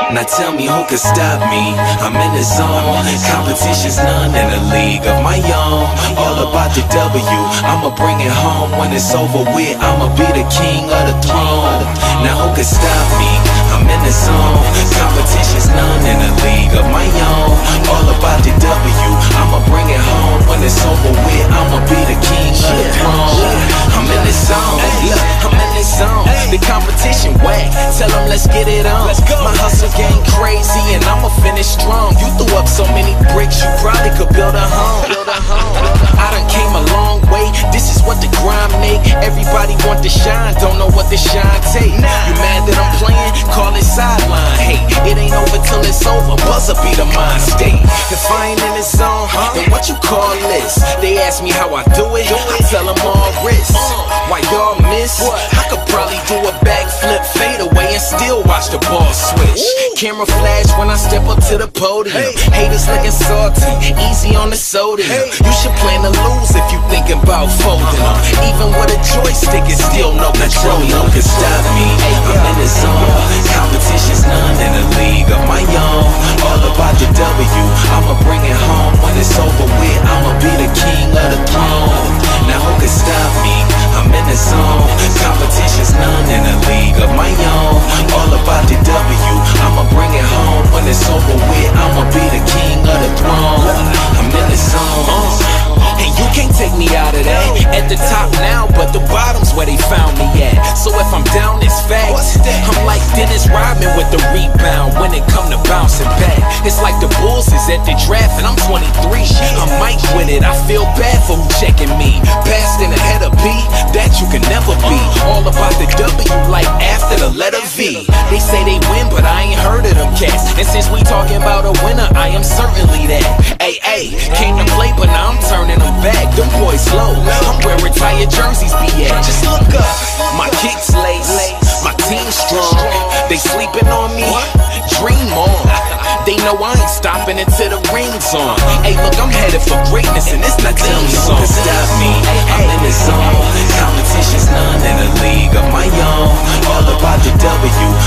Now tell me who could stop me. I'm in the zone. Competition's none in a league of my own. All about the W, I'ma bring it home. When it's over with, I'ma be the king of the throne. Now who could stop me? I'm in the zone. Competition's none in a league of my own. All about the W, I'ma bring it home. When it's over with, I'ma be the king of the throne. I'm in the zone. Look, I'm in the zone. The competition whack. Tell them let's get it on. My hustle game crazy and I'ma finish strong. You threw up so many bricks, you probably could build a home. I done came a long way. This is what the grind make. Everybody want to shine, don't know what the shine take. You mad that I'm playing? Call it sideline. Hey, it ain't over till it's over. Buzzer be the mind state. If I ain't in the zone, then what you call this? They ask me how I do it. I tell them all wrist. Why y'all miss? I could probably do a backflip, fade away, and still watch the ball switch. Camera flash when I step up to the podium. Haters looking salty, easy on the sodium. You should plan to lose if you thinking about folding them. Even with a joystick, it's still no control. No can stop me. I'm in the zone. Competition's none in a league of my own. All about the W, I'ma bring it home. When it's over with, I'ma be the king of the throne. Now who can stop me? I'm in the zone. Competition's none in a league of my own. All about the W, I'ma bring it home. When it's over with, I'ma be the king of the throne. I'm in the zone. And you can't take me out of that. At the top now, but the bottom's where they found me at. So if I'm down, it's facts. I'm like Dennis Rodman with the rebound when it come to bouncing back. It's like the Bulls is at the draft and I'm 23. I'm Mike with it, I feel bad for who checking me. Passed in ahead of B, that you can never be. All about the W like after the letter V. They say they win, but I ain't heard of them cats. And since we talking about a winner, I am certainly that. Ay, came to play, but now I'm turning them back. Them boys low, I'm where retired jerseys be at. Just look up, my kicks lace, my team strong. They sleeping on me, dream on. They know I ain't stopping until the ring's on. Hey, look, I'm headed for greatness, and it's not team song. Stop me, I'm in the zone. Competition's none in a league of my own. All about the W,